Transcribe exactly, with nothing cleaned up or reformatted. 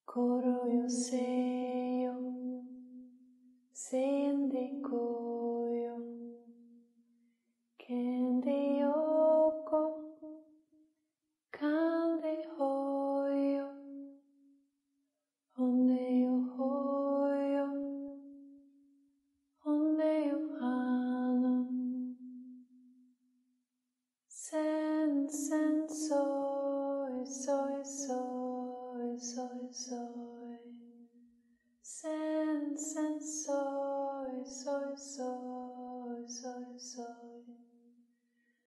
心寄せよ、せんでこよ、けんでよこ、かんでほよ、ほんでよほよ、ほんでよはの、せんせんそいそいそいそいそい、せんせんそいそいそ